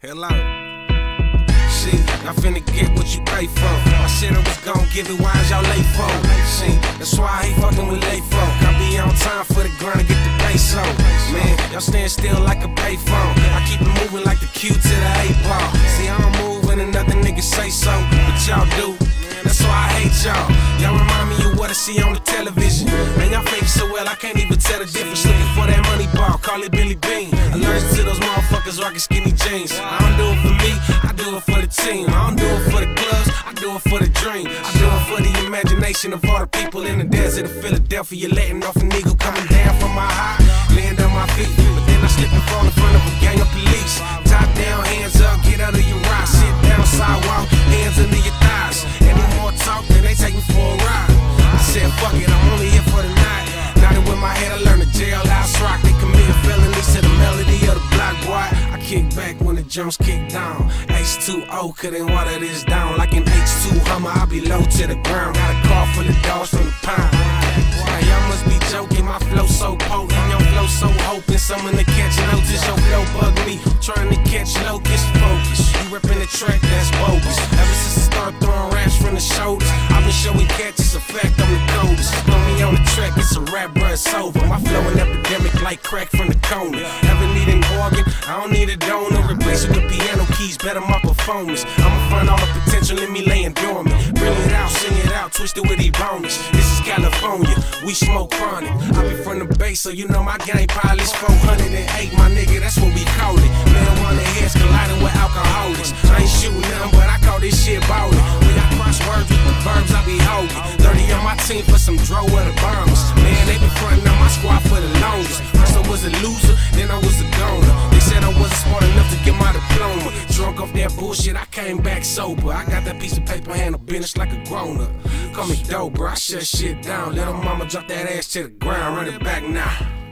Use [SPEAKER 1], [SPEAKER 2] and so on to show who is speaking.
[SPEAKER 1] Hello. See, I finna get what you pay for. I said I was gon' give it, why is y'all late for? See, that's why I hate fucking with late folk. I be on time for the grind to get the base on. Man, y'all stand still like a payphone. I keep it moving like the Q to the 8-ball. See, I don't move when another nigga say so, but y'all do. That's why I hate y'all. Y'all remind me of what I see on the television. Man, y'all fake so well, I can't even tell the difference. Looking for that money ball, call it Billy Bean. Allergic to those motherfuckers rocking skinny jeans. I don't do it for me, I do it for the team. I don't do it for the clubs, I do it for the dream. I do it for the imagination of all the people in the desert of Philadelphia. Letting off an eagle coming down from my high, land on my feet. But then I slip and fall in front of a gang of police. Top down, hands up, get out of your ride. Sit down, sidewalk, hands under your thighs. Any more talk, then they take me for a ride. I said, fuck it, I'm only here for the night. Now that with my head, I learned to jailhouse rock. They commit felonies to the melody of the block, boy. I kick back when the jumps kick down. H2O couldn't water this down. Like an H2 Hummer, I be low to the ground. Got a car full of dogs from the pound. Now y'all must be joking, my flow so potent. Your flow so hoping someone to catch notice. Your flow bug me, trying to catch locust. Focus, you ripping the track, that's bogus. Ever since I started throwing raps from the shoulders, I've been showing catches, a fact I'm the coldest. Throw me on the track, it's a rap, bruh, it's over. My flow an epidemic like crack from the corner. Ever need an organ? I don't need a donor. Replace it with piano keys, better my performance. I'ma find all the potential in me laying dormant. Bring it out, sing it out, twist it with ebonics. This is California, we smoke chronic. I be from the Bay, so you know my gang pilot's 408, my nigga, that's what we call it. Marijuana heads colliding with alcoholics. I ain't shooting them, but I call this shit ballin'. We got crosswords with the verbs I be holding. 30 on my team for some dro of the bombers. Man, they been frontin' on my squad for the longest. First I was a loser, then I was a goner. They said I wasn't smart enough to get my diploma. Drunk off that bullshit, I came back sober. I got that piece of paper, handle business like a grown-up. Call me dope, bro, I shut shit down. Let her mama drop that ass to the ground, run it back now.